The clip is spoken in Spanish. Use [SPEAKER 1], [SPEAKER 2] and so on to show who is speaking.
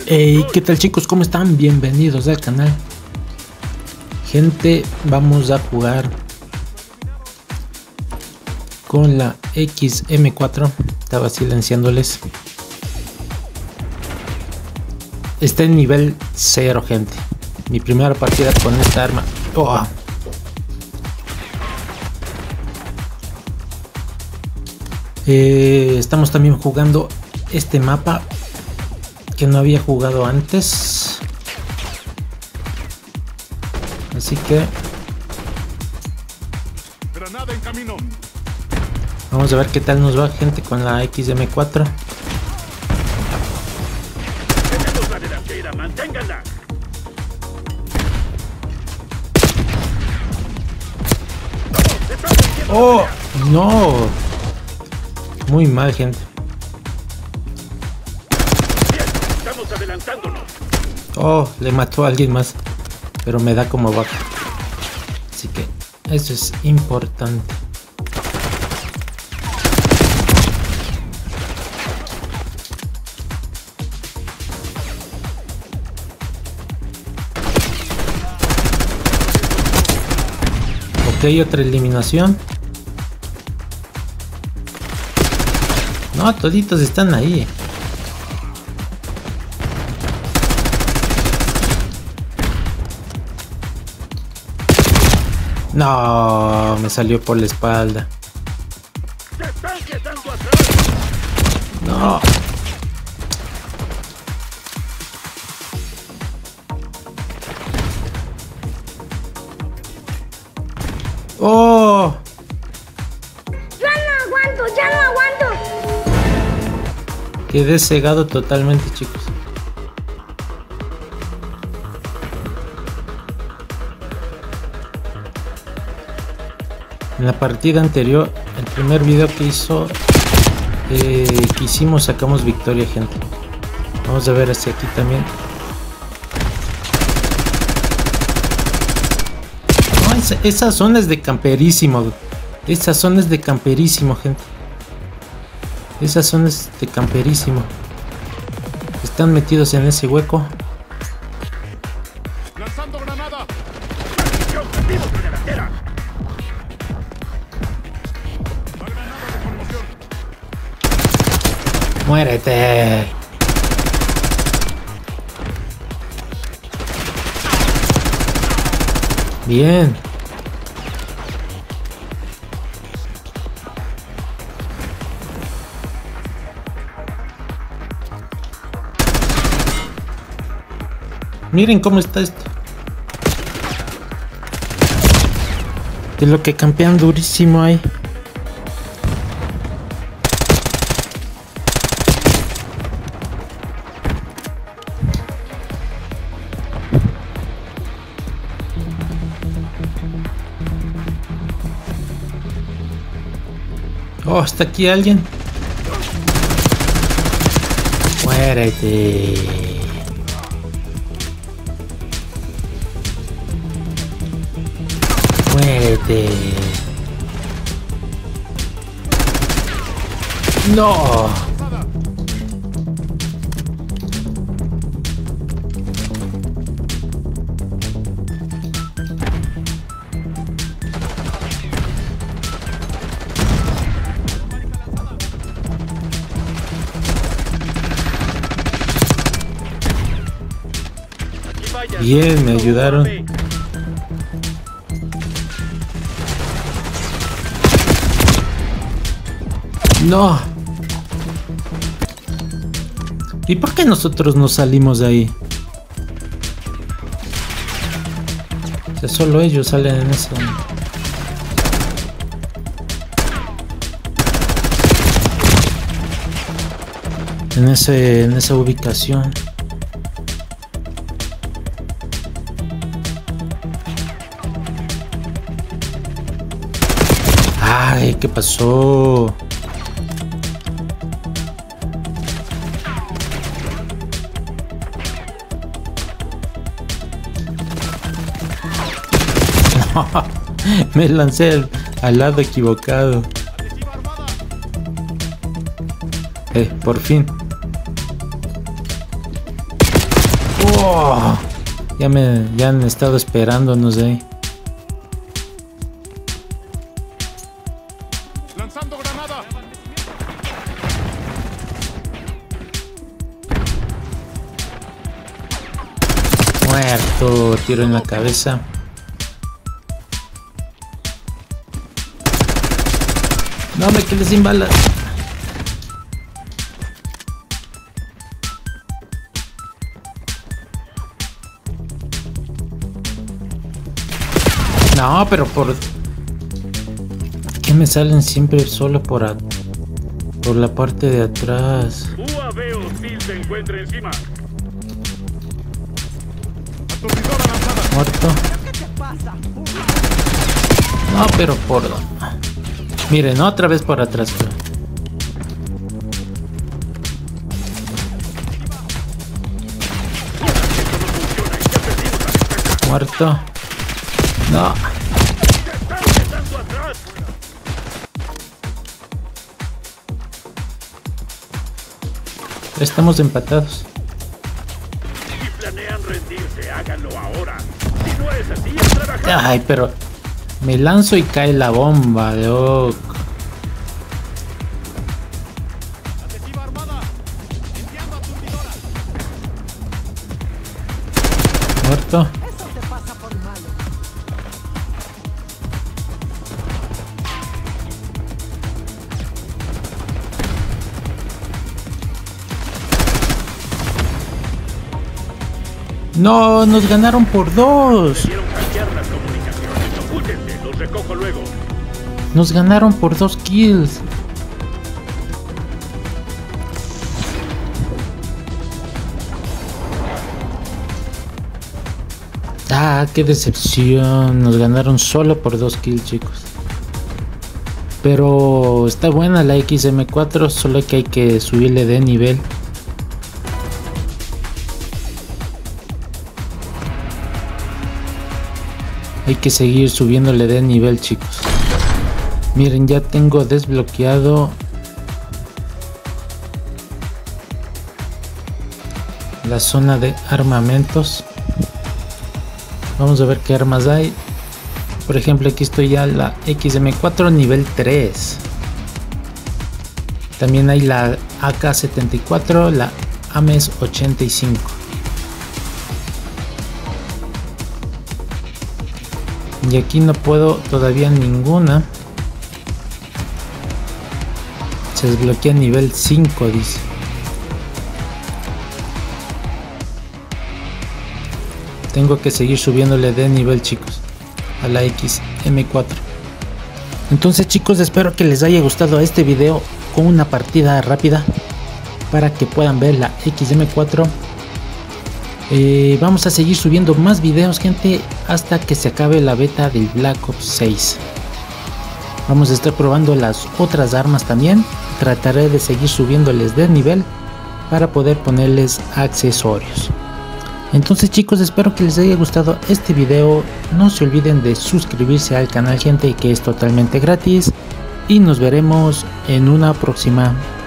[SPEAKER 1] Hey, ¿qué tal chicos? ¿Cómo están? Bienvenidos al canal. Gente, vamos a jugar con la XM4. Estaba silenciándoles. Está en nivel 0, gente. Mi primera partida con esta arma. Oh. Estamos también jugando este mapa que no había jugado antes, así que
[SPEAKER 2] granada en camino.
[SPEAKER 1] Vamos a ver qué tal nos va, gente, con la XM4.
[SPEAKER 2] Tenemos la delantera, manténganla.
[SPEAKER 1] Oh, no, muy mal, gente.
[SPEAKER 2] Estamos adelantándonos.
[SPEAKER 1] Oh, le mató a alguien más, pero me da como baja, así que eso es importante. Ok, otra eliminación. No, toditos están ahí. No, me salió por la espalda.
[SPEAKER 2] ¡Se están quedando atrás!
[SPEAKER 1] No. Oh.
[SPEAKER 3] Ya no aguanto.
[SPEAKER 1] Quedé cegado totalmente, chicos. En la partida anterior, el primer video que hicimos, sacamos victoria, gente. Vamos a ver hacia aquí también. No, esa zona es de camperísimo. Esa zona es de camperísimo, gente. Esa zona es de camperísimo. Están metidos en ese hueco.
[SPEAKER 2] ¡Lanzando granada! ¡Yo objetivo de delantera! La granada de conmoción.
[SPEAKER 1] Muérete. Bien. Miren cómo está esto. De lo que campean durísimo ahí. Oh, ¿está aquí alguien? Muérete. Muérete. No. Bien, me ayudaron. No. ¿Y por qué nosotros no salimos de ahí? O sea, solo ellos salen en eso. En esa ubicación. Ay, ¿qué pasó? Me lancé al lado equivocado. Por fin. Oh, ya han estado esperándonos ahí.
[SPEAKER 2] Lanzando granada.
[SPEAKER 1] Muerto, tiro en la cabeza. No me quedé sin balas. No, pero ¿por qué me salen siempre solo por la parte de atrás?
[SPEAKER 2] UAV hostil se encuentra encima. Aturdidora lanzada.
[SPEAKER 1] Muerto. No, pero por... Miren, otra vez por atrás. Muerto. No.
[SPEAKER 2] ¡Están quedando atrás!
[SPEAKER 1] Estamos empatados.
[SPEAKER 2] Si planean rendirse, háganlo ahora. Si no es así, es trabajar.
[SPEAKER 1] Ay, pero me lanzo y cae la bomba, loco.
[SPEAKER 2] Adhesiva armada. Enviando aturdidora.
[SPEAKER 1] Muerto. No, nos ganaron por 2.
[SPEAKER 2] Quiero hackear las comunicaciones. Ocúltense, los recojo luego.
[SPEAKER 1] Nos ganaron por 2 kills. Ah, qué decepción. Nos ganaron solo por 2 kills, chicos. Pero está buena la XM4, solo que hay que subirle de nivel. Hay que seguir subiéndole de nivel, chicos. Miren, ya tengo desbloqueado la zona de armamentos. Vamos a ver qué armas hay. Por ejemplo, aquí estoy ya la XM4 nivel 3. También hay la AK-74, la AMES 85. Y aquí no puedo todavía ninguna. Se desbloquea nivel 5, dice. Tengo que seguir subiéndole de nivel, chicos, a la XM4. Entonces, chicos, espero que les haya gustado este video con una partida rápida para que puedan ver la XM4. Vamos a seguir subiendo más videos, gente, hasta que se acabe la beta del Black Ops 6. Vamos a estar probando las otras armas también. Trataré de seguir subiéndoles de nivel para poder ponerles accesorios. Entonces, chicos, espero que les haya gustado este video. No se olviden de suscribirse al canal, gente, que es totalmente gratis. Y nos veremos en una próxima